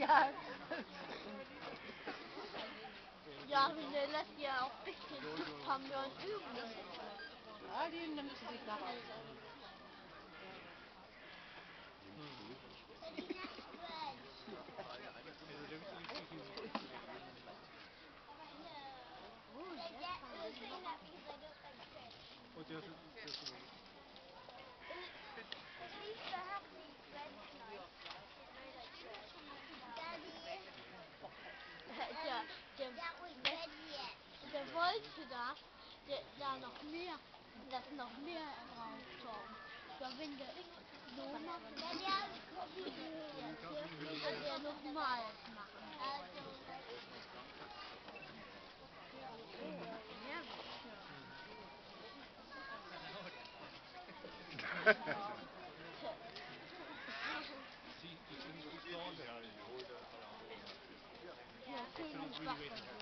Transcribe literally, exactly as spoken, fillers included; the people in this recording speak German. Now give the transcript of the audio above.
Ja. Ja, wir lässt ja auch ein bisschen haben wir uns üben müssen. Ja, die nimmt sie sich nach Hause. Der, der, der, der wollte da, der, da noch mehr, dass noch mehr draufkommt. Ja, wenn der so macht, dann ja, kann der nochmal machen. Ja, schön.